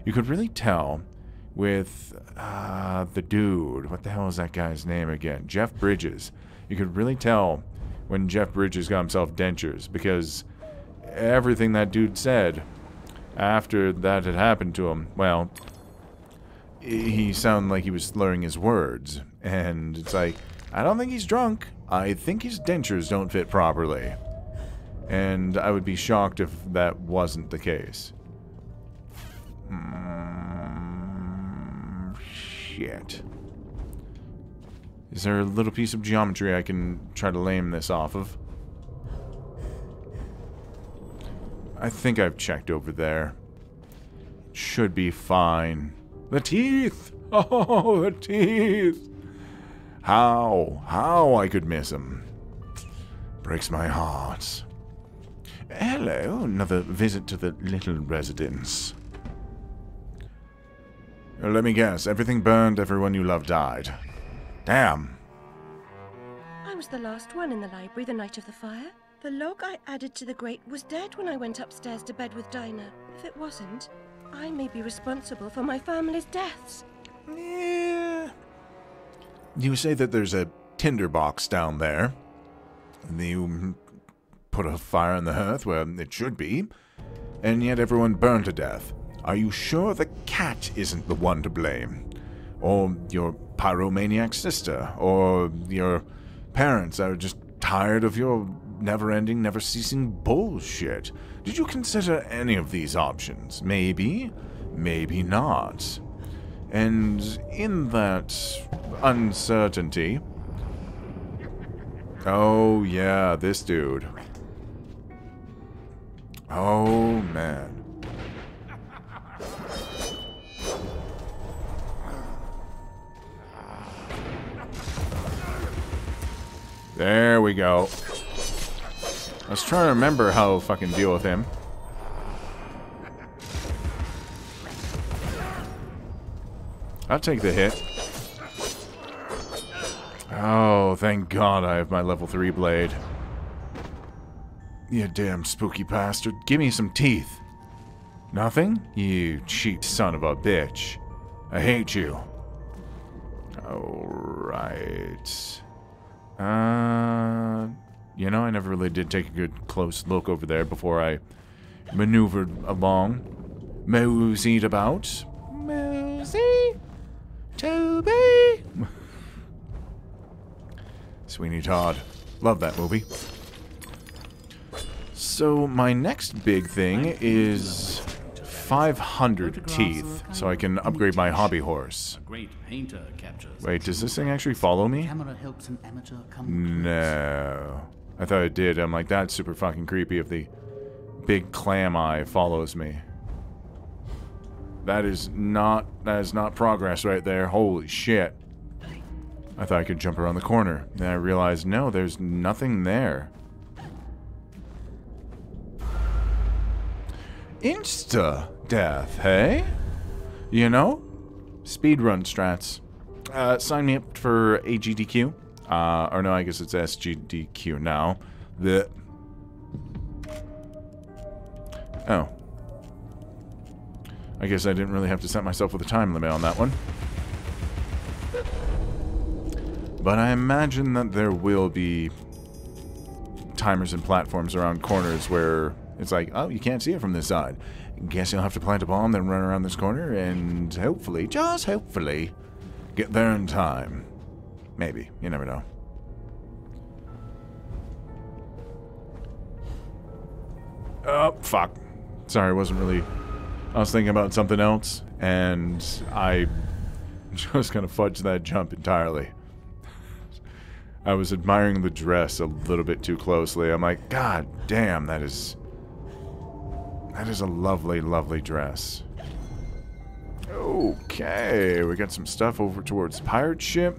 You could really tell with the dude. What the hell is that guy's name again? Jeff Bridges. You could really tell when Jeff Bridges got himself dentures, because everything that dude said after that had happened to him, well, he sounded like he was slurring his words. And it's like, I don't think he's drunk. I think his dentures don't fit properly. And I would be shocked if that wasn't the case. Shit. Is there a little piece of geometry I can try to lame this off of? I think I've checked over there. Should be fine. The teeth! Oh, the teeth! How I could miss them. Breaks my heart. Hello, another visit to the little residence. Let me guess, everything burned, everyone you loved died. Damn. I was the last one in the library the night of the fire. The log I added to the grate was dead when I went upstairs to bed with Dinah. If it wasn't, I may be responsible for my family's deaths. Yeah. You say that there's a tinderbox down there. You put a fire on the hearth where it should be, and yet everyone burned to death. Are you sure the cat isn't the one to blame? Or your pyromaniac sister? Or your parents are just tired of your never-ending, never-ceasing bullshit? Did you consider any of these options? Maybe, maybe not. And in that uncertainty... Oh, yeah, this dude. Oh, man. There we go. I was trying to remember how to fucking deal with him. I'll take the hit. Oh, thank God I have my level 3 blade. You damn spooky bastard. Give me some teeth. Nothing? You cheap son of a bitch. I hate you. Alright. You know, I never really did take a good close look over there before I maneuvered along. Moseyed about. Mosey! Toby! Sweeney Todd. Love that movie. So, my next big thing is 500 teeth, so I can upgrade my hobby horse. Wait, does this thing actually follow me? No. I thought it did. I'm like, that's super fucking creepy if the big clam eye follows me. That is not progress right there. Holy shit. I thought I could jump around the corner. Then I realized, no, there's nothing there. Insta-death, hey? You know? Speedrun strats. Sign me up for AGDQ. Or no, I guess it's SGDQ now. Oh. I guess I didn't really have to set myself with a time limit on that one. But I imagine that there will be timers and platforms around corners where it's like, oh, you can't see it from this side. Guess you'll have to plant a bomb, then run around this corner, and hopefully, just hopefully, get there in time. Maybe. You never know. Oh, fuck. Sorry, I wasn't really... I was thinking about something else, and I just kind of fudged that jump entirely. I was admiring the dress a little bit too closely. I'm like, God damn, that is a lovely, lovely dress. Okay, we got some stuff over towards the pirate ship.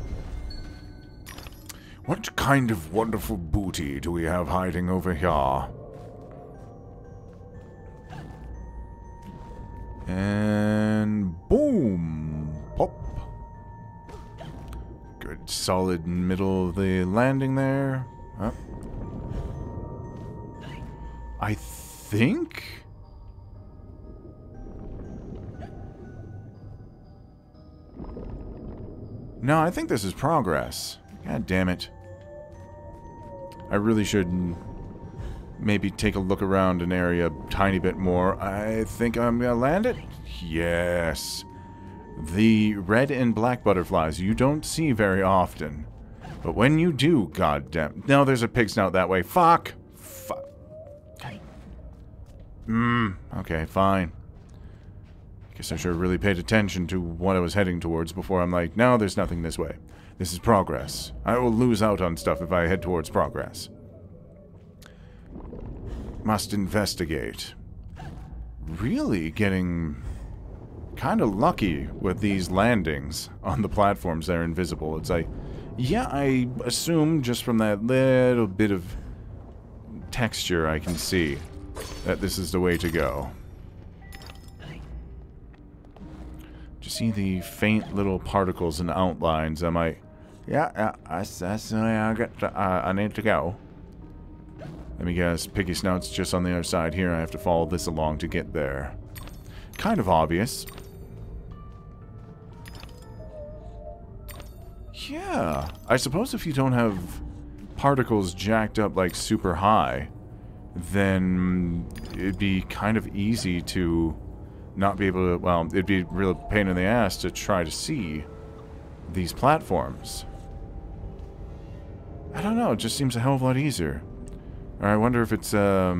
What kind of wonderful booty do we have hiding over here? And boom! Pop! Good solid middle of the landing there. Oh. I think... No, I think this is progress. God damn it. I really should maybe take a look around an area a tiny bit more. I think I'm gonna land it. Yes. The red and black butterflies you don't see very often. But when you do, goddamn. No, there's a pig snout that way. Fuck. Fuck. Okay, fine. Guess I should have really paid attention to what I was heading towards before I'm like, no, there's nothing this way. This is progress. I will lose out on stuff if I head towards progress. Must investigate. Really getting kind of lucky with these landings on the platforms that are invisible. It's like, yeah, I assume just from that little bit of texture I can see that this is the way to go. Just see the faint little particles and outlines. I'm like, yeah, that's the way I need to go. Let me guess, Piggy Snout's just on the other side here. I have to follow this along to get there. Kind of obvious. Yeah, I suppose if you don't have particles jacked up like super high, then it'd be kind of easy to not be able to, well, it'd be a real pain in the ass to try to see these platforms. I don't know, it just seems a hell of a lot easier. Or I wonder if it's a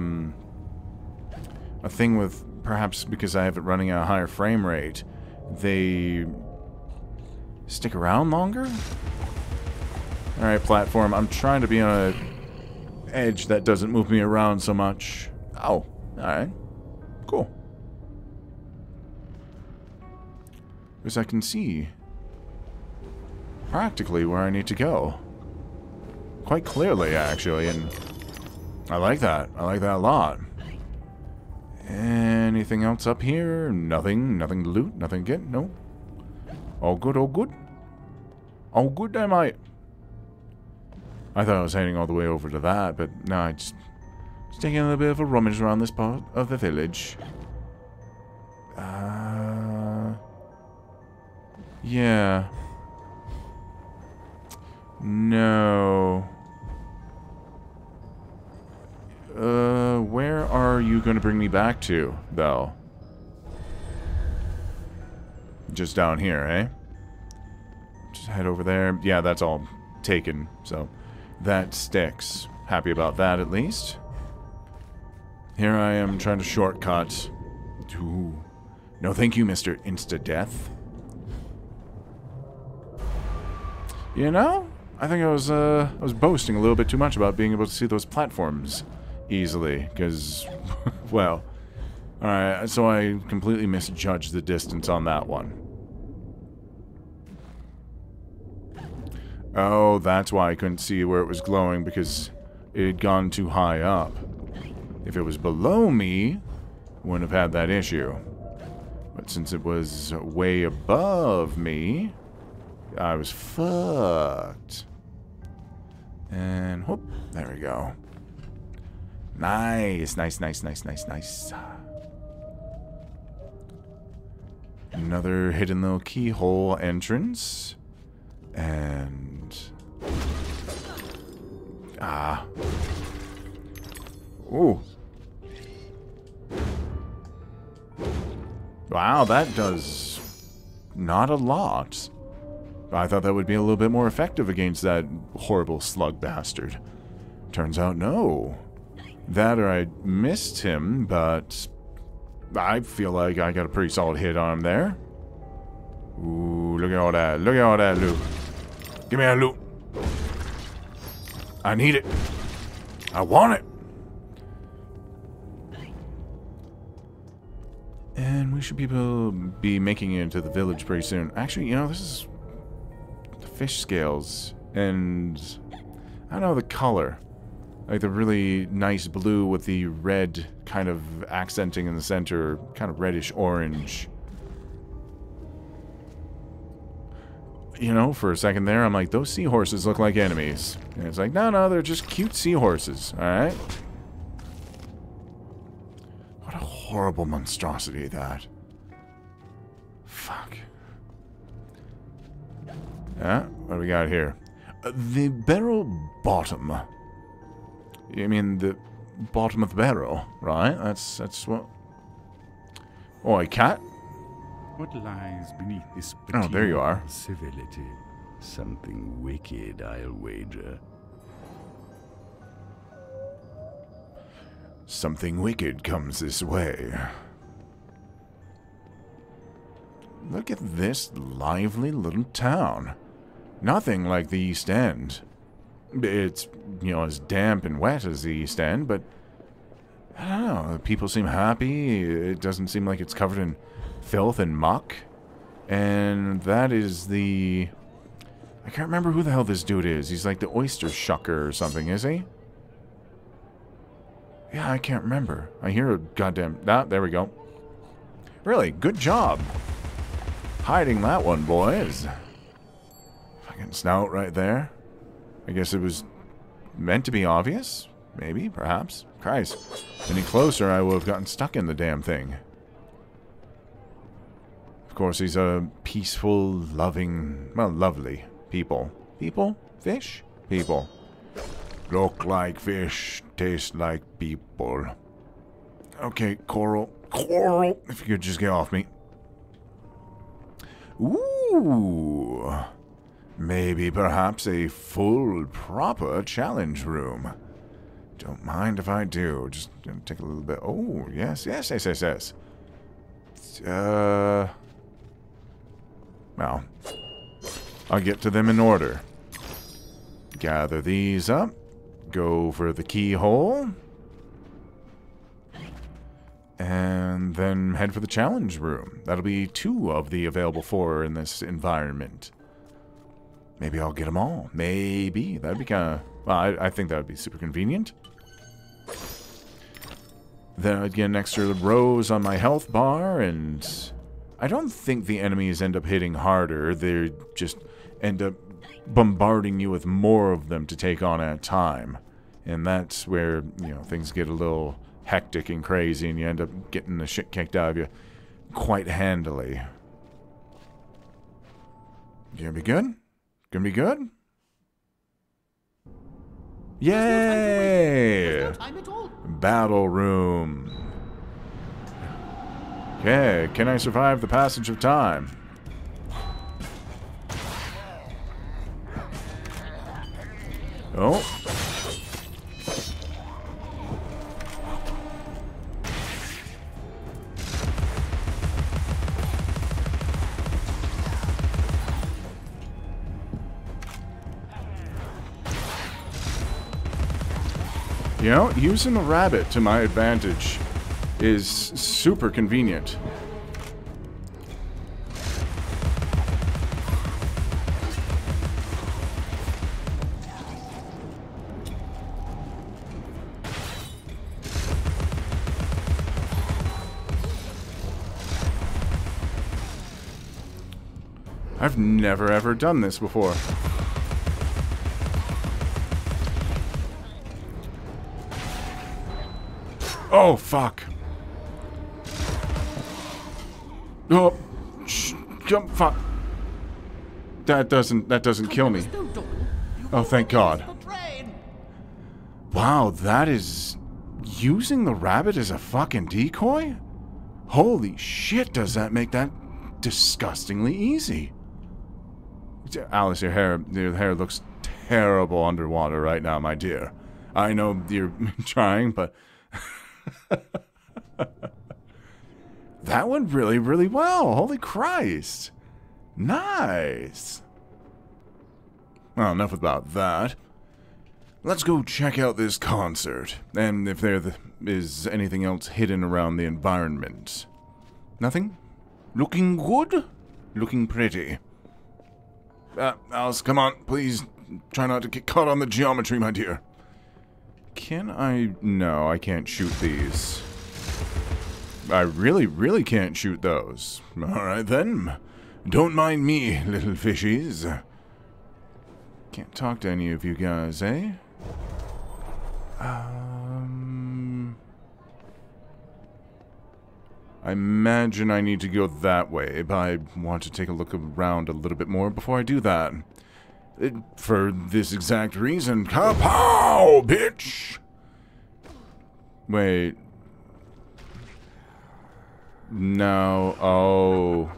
thing with, perhaps because I have it running at a higher frame rate, they stick around longer? Alright, platform, I'm trying to be on an edge that doesn't move me around so much. Oh, alright. Cool. Because I can see practically where I need to go. Quite clearly, actually, and I like that. I like that a lot. Anything else up here? Nothing. Nothing to loot? Nothing to get? No. All good, all good? All good, am I? I thought I was heading all the way over to that, but no, I just taking a little bit of a rummage around this part of the village. Yeah. No. Where are you going to bring me back to, though? Just down here, eh? Just head over there. Yeah, that's all taken, so that sticks. Happy about that, at least. Here I am trying to shortcut to... No, thank you, Mr. Insta-Death. You know, I think I was boasting a little bit too much about being able to see those platforms easily, because, well, alright, so I completely misjudged the distance on that one. Oh, that's why I couldn't see where it was glowing, because it had gone too high up. If it was below me, wouldn't have had that issue. But since it was way above me, I was fucked. And whoop, there we go. Nice, nice, nice, nice, nice, nice. Another hidden little keyhole entrance. And... Ooh. Wow, that does not a lot. I thought that would be a little bit more effective against that horrible slug bastard. Turns out no. That or I missed him, but I feel like I got a pretty solid hit on him there. Ooh, look at all that. Look at all that loot. Give me that loot. I need it. I want it. And we should be making it into the village pretty soon. Actually, you know, this is the fish scales. And I don't know the color. Like the really nice blue with the red kind of accenting in the center. Kind of reddish orange. You know, for a second there, I'm like, those seahorses look like enemies. And it's like, no, no, they're just cute seahorses. Alright? What a horrible monstrosity that. Fuck. What do we got here? The barrel bottom. You mean the bottom of the barrel, right? That's what... Oh, a cat? What lies beneath this Oh, there you are. civility? Something wicked, I'll wager. Something wicked comes this way. Look at this lively little town. Nothing like the East End. It's, you know, as damp and wet as the East End, but I don't know. People seem happy. It doesn't seem like it's covered in filth and muck. And that is the... I can't remember who the hell this dude is. He's like the oyster shucker or something, is he? Yeah, I can't remember. I hear a goddamn... Ah, there we go. Really, good job. Hiding that one, boys. Fucking snout right there. I guess it was meant to be obvious. Maybe, perhaps. Christ. Any closer, I would have gotten stuck in the damn thing. Of course, he's a peaceful, loving... Well, lovely people. People? Fish? People. Look like fish, taste like people. Okay, Coral. Coral! If you could just get off me. Ooh. Maybe perhaps a full, proper challenge room. Don't mind if I do. Just gonna take a little bit. Oh, yes, yes, yes, yes, yes. Well, I'll get to them in order. Gather these up. Go for the keyhole. And then head for the challenge room. That'll be 2 of the available 4 in this environment. Maybe I'll get them all. Maybe. That'd be kind of... Well, I think that would be super convenient. Then I'd get an extra rose on my health bar, and... I don't think the enemies end up hitting harder. They just end up bombarding you with more of them to take on at a time. And that's where, you know, things get a little hectic and crazy, and you end up getting the shit kicked out of you quite handily. Gonna be good? Gonna be good? Yay! Battle room. Okay, can I survive the passage of time? Oh. You know, using a rabbit to my advantage is super convenient. I've never ever done this before. Oh, fuck. Oh, jump, fuck. That doesn't kill me. Oh, thank God. Wow, that is... Using the rabbit as a fucking decoy? Holy shit, does that make that disgustingly easy. Alice, your hair looks terrible underwater right now, my dear. I know you're trying, but... That went really, really well. Holy Christ. Nice. Well, enough about that. Let's go check out this concert, and if there is anything else hidden around the environment. Nothing? Looking good? Looking pretty. Alice, come on, please. Try not to get caught on the geometry, my dear. Can I... No, I can't shoot these. I really, really can't shoot those. Alright then. Don't mind me, little fishies. Can't talk to any of you guys, eh? I imagine I need to go that way, but I want to take a look around a little bit more before I do that. For this exact reason. Kapow, bitch! Wait. No. Oh.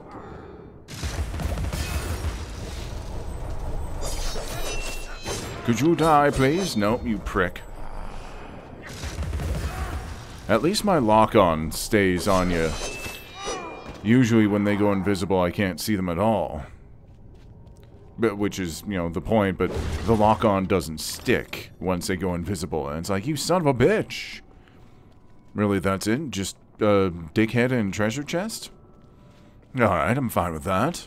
Could you die, please? Nope, you prick. At least my lock-on stays on you. Usually when they go invisible, I can't see them at all. But, which is, you know, the point, but the lock-on doesn't stick once they go invisible. And it's like, you son of a bitch! Really, that's it? Just, dickhead and treasure chest? Alright, I'm fine with that.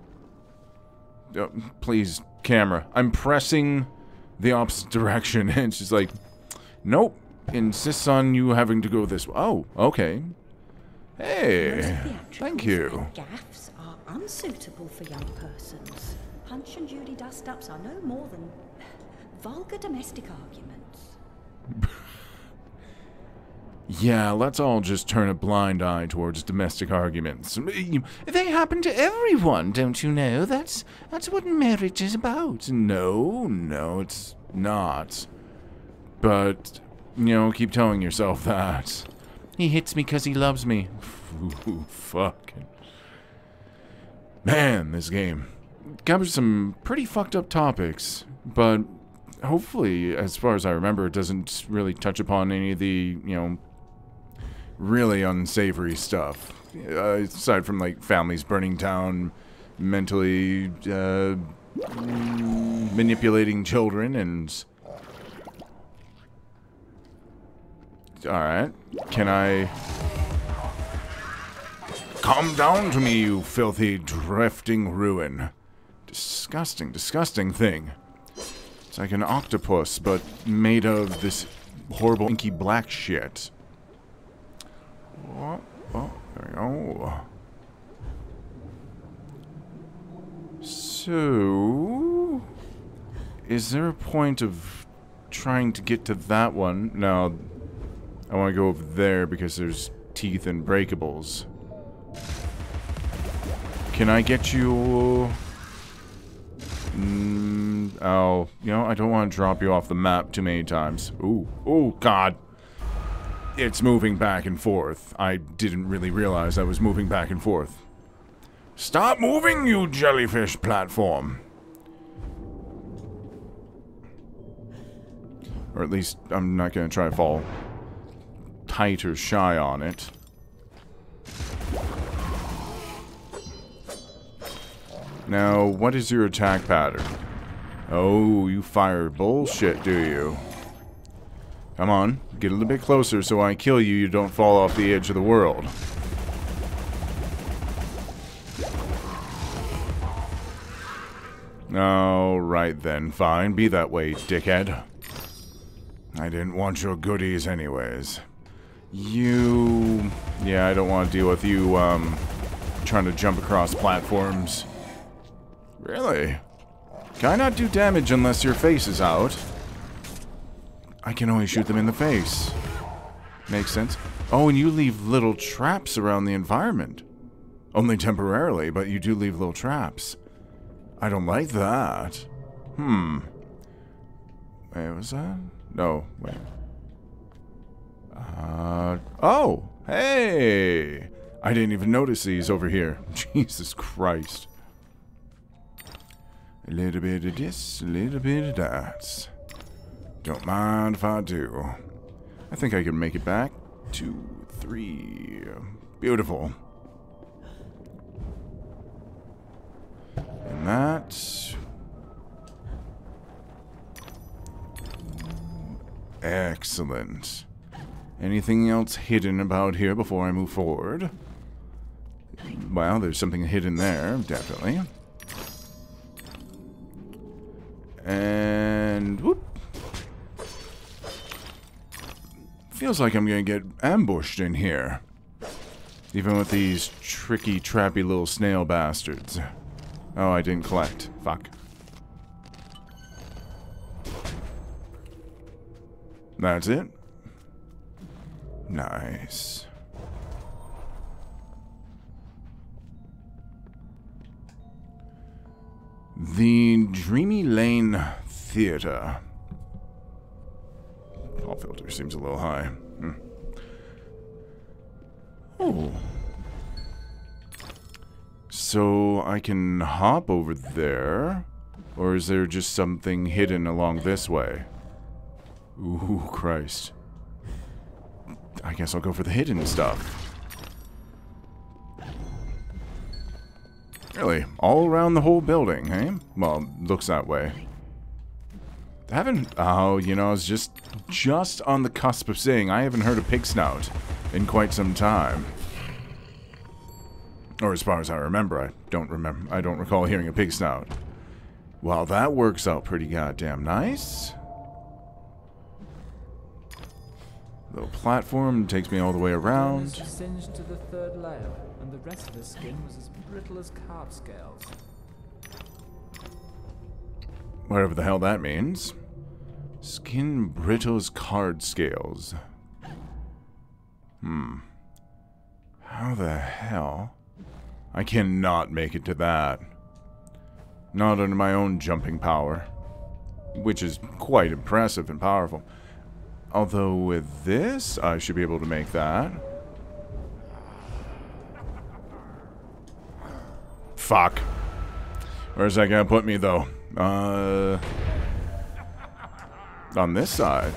Please, camera. I'm pressing the opposite direction, and it's just like, nope. Insists on you having to go this way. Oh, okay. Hey, thank you. Gaffs are unsuitable for young persons. Punch and Judy dust-ups are no more than vulgar domestic arguments. Yeah, let's all just turn a blind eye towards domestic arguments. They happen to everyone, don't you know? That's what marriage is about. No, it's not. But, you know, keep telling yourself that. He hits me because he loves me. Ooh, fucking. Man, this game covers some pretty fucked up topics, but hopefully, as far as I remember, it doesn't really touch upon any of the, you know, really unsavory stuff. Aside from, like, families burning down, mentally manipulating children, and... Alright. Can I... Come down to me, you filthy, drifting ruin. Disgusting, disgusting thing. It's like an octopus, but made of this horrible inky black shit. Oh, there we go. So... Is there a point of trying to get to that one? No, I want to go over there because there's teeth and breakables. Can I get you... oh, you know, I don't want to drop you off the map too many times. Ooh, oh, God. It's moving back and forth. I didn't really realize I was moving back and forth. Stop moving, you jellyfish platform. Or at least I'm not going to try to fall tight or shy on it. Now, what is your attack pattern? Oh, you fire bullshit, do you? Come on, get a little bit closer so when I kill you, you don't fall off the edge of the world. Alright then, fine. Be that way, dickhead. I didn't want your goodies anyways. You... Yeah, I don't want to deal with you, trying to jump across platforms. Really? Can I not do damage unless your face is out? I can only shoot them in the face. Makes sense. Oh, and you leave little traps around the environment. Only temporarily, but you do leave little traps. I don't like that. Wait, was that? No, wait. Oh! Hey! I didn't even notice these over here. Jesus Christ. A little bit of this, a little bit of that. Don't mind if I do. I think I can make it back. 2, 3. Beautiful. And that. Excellent. Anything else hidden about here before I move forward? Well, there's something hidden there, definitely. And whoop. Feels like I'm gonna get ambushed in here. Even with these tricky, trappy little snail bastards. Oh, I didn't collect. Fuck. That's it? Nice. The Dreamy Lane Theater. Pop filter seems a little high. Oh. So I can hop over there? Or is there just something hidden along this way? Ooh, Christ. I guess I'll go for the hidden stuff. Really? All around the whole building, eh? Well, looks that way. Oh, you know, I was just on the cusp of saying I haven't heard a pig snout in quite some time. Or as far as I remember, I don't recall hearing a pig snout. Well, that works out pretty goddamn nice. Little platform takes me all the way around. The singed to the third layer, and the rest of the skin was as brittle as card scales. Whatever the hell that means. Skin brittle as card scales. How the hell? I cannot make it to that. Not under my own jumping power. Which is quite impressive and powerful. Although with this, I should be able to make that. Fuck. Where's that gonna put me, though? On this side.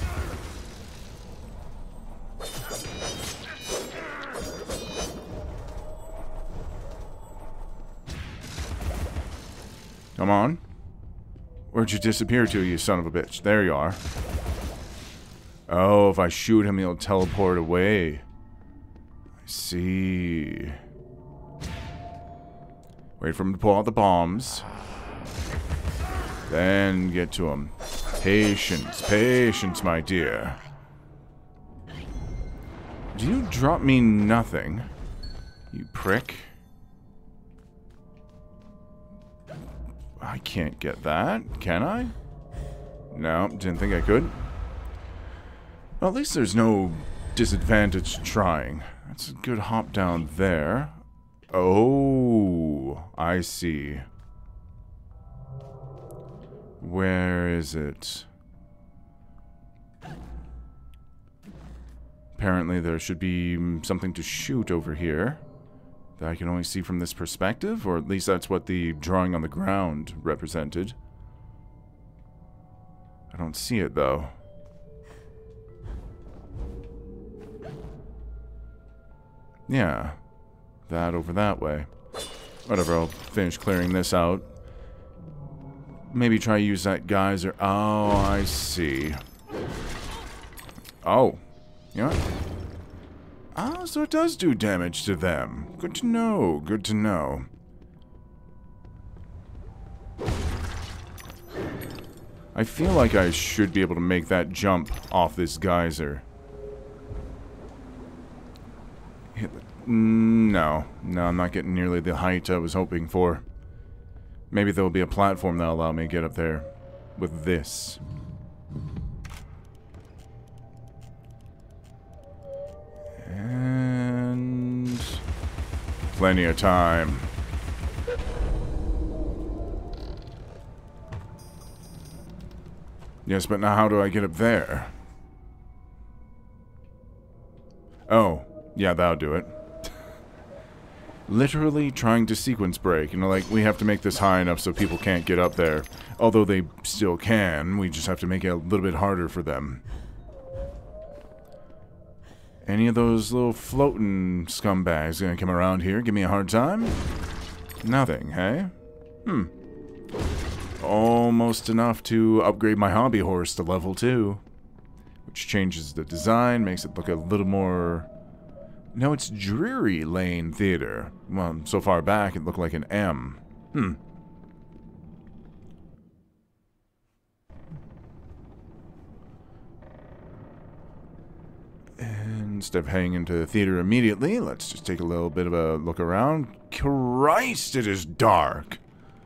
Come on. Where'd you disappear to, you son of a bitch? There you are. Oh, if I shoot him, he'll teleport away. I see. Wait for him to pull out the bombs. Then get to him. Patience, patience, my dear. Do you drop me nothing, you prick? I can't get that, can I? No, didn't think I could. Well, at least there's no disadvantage trying. That's a good hop down there. Oh, I see. Where is it? Apparently there should be something to shoot over here that I can only see from this perspective, or at least that's what the drawing on the ground represented. I don't see it, though. Yeah, that over that way. Whatever, I'll finish clearing this out. Maybe try to use that geyser. Oh, I see. Oh. You know what? Oh, so it does do damage to them. Good to know, good to know. I feel like I should be able to make that jump off this geyser. No, I'm not getting nearly the height I was hoping for. Maybe there will be a platform that'll allow me to get up there with this. And plenty of time. Yes, but now how do I get up there? Oh, yeah, that'll do it. Literally trying to sequence break. You know, like, we have to make this high enough so people can't get up there. Although they still can, we just have to make it a little bit harder for them. Any of those little floating scumbags gonna come around here, give me a hard time? Nothing, hey? Almost enough to upgrade my hobby horse to level 2. Which changes the design, makes it look a little more... No, it's Dreary Lane Theater. Well, so far back, it looked like an M. Instead of heading into the theater immediately, let's just take a little bit of a look around. Christ, it is dark!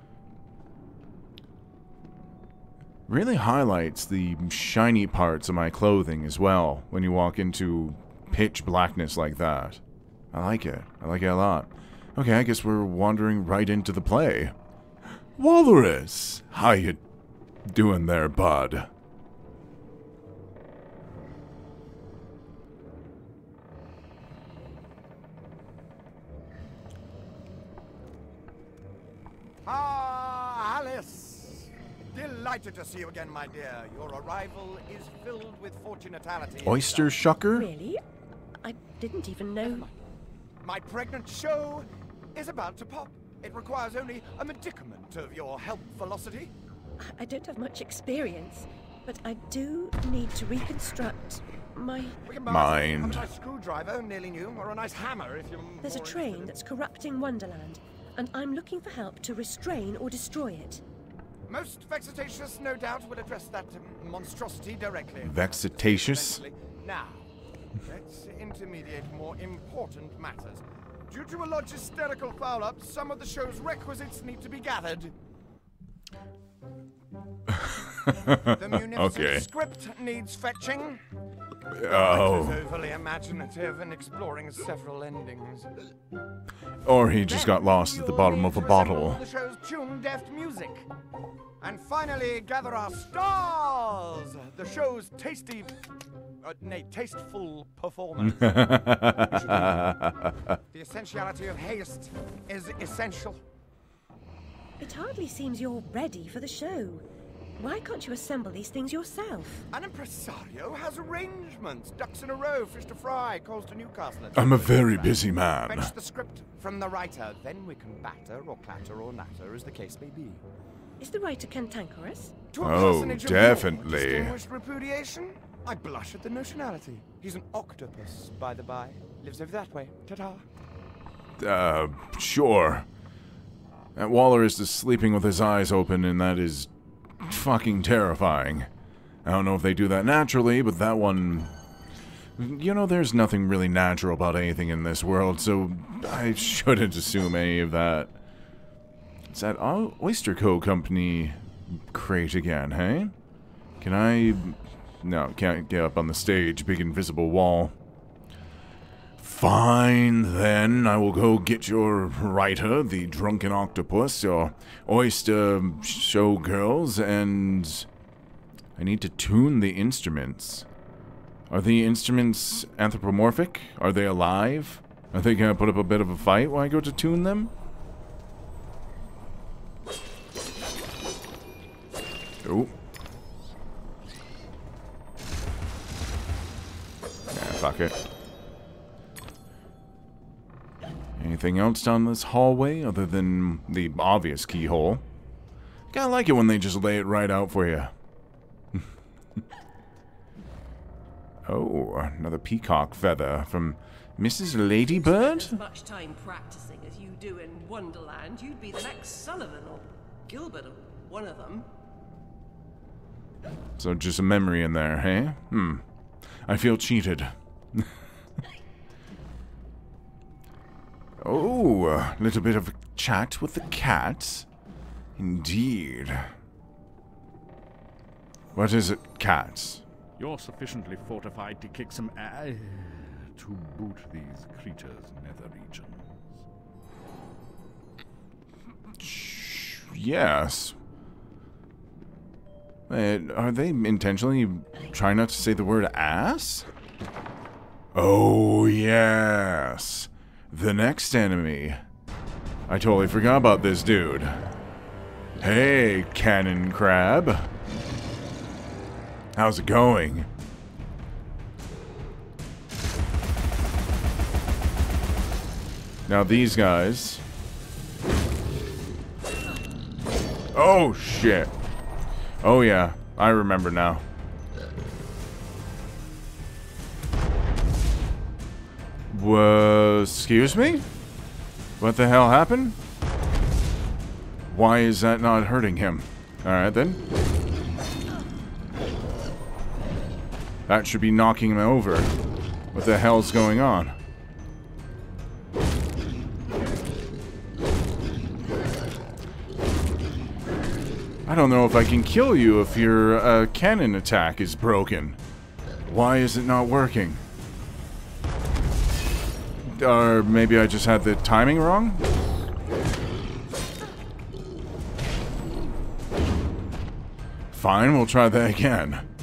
Really highlights the shiny parts of my clothing as well when you walk into pitch blackness like that. I like it. I like it a lot. Okay, I guess we're wandering right into the play. Walrus, how you doing there, bud? Ah, Alice! Delighted to see you again, my dear. Your arrival is filled with fortunatality. Oyster shucker? Really? I didn't even know. My pregnant show is about to pop. It requires only a medicament of your help velocity. I don't have much experience, but I do need to reconstruct my... We can Mind. have a nice screwdriver, nearly new, or a nice hammer if you're There's a more train interested. that's corrupting Wonderland, and I'm looking for help to restrain or destroy it. Most vexatious, no doubt, will address that monstrosity directly. Vexatious? Eventually. Now, let's intermediate more important matters. Due to a logisterical foul-up, some of the show's requisites need to be gathered. The munificent Okay. script needs fetching. Oh. It was overly imaginative and exploring several endings. Or he just got lost at the bottom of a bottle. The show's tune-deft music. And finally, gather our stars! The show's tasteful performance. The essentiality of haste is essential. It hardly seems you're ready for the show. Why can't you assemble these things yourself? An impresario has arrangements. Ducks in a row, fish to fry, calls to Newcastle. I'm a very busy man. Fetch the script from the writer, then we can batter or clatter or natter as the case may be. Is the writer cantankerous? To a Oh, personage of definitely. more distinguished repudiation, I blush at the notionality. He's an octopus, by the by. Lives over that way. Ta-ta. Sure. That Walrus is sleeping with his eyes open, and that is fucking terrifying. I don't know if they do that naturally, but that one... You know, there's nothing really natural about anything in this world, so I shouldn't assume any of that. It's that Oyster Co. Company crate again, hey? Can I... No, can't get up on the stage. Big invisible wall. Fine, then. I will go get your writer, the drunken octopus, your oyster showgirls, and... I need to tune the instruments. Are the instruments anthropomorphic? Are they alive? Are they gonna put up a bit of a fight when I go to tune them? Oh. Yeah, fuck it. Anything else down this hallway other than the obvious keyhole? Kinda like it when they just lay it right out for you. Oh, another peacock feather from Mrs. Ladybird? As much time practicing as you do in Wonderland, you'd be the next Sullivan or Gilbert or one of them. So just a memory in there, hey? I feel cheated. Oh, a little bit of a chat with the cat. Indeed. What is it, cat? You're sufficiently fortified to kick some ass to boot these creatures' nether regions. Yes. Are they intentionally trying not to say the word ass? Oh, yes. The next enemy. I totally forgot about this dude. Hey, Cannon Crab. How's it going? Now these guys... Oh, shit. Oh, yeah. I remember now. Excuse me? What the hell happened? Why is that not hurting him? Alright, then. That should be knocking him over. What the hell's going on? I don't know if I can kill you if your cannon attack is broken. Why is it not working? Or maybe I just had the timing wrong? Fine, we'll try that again.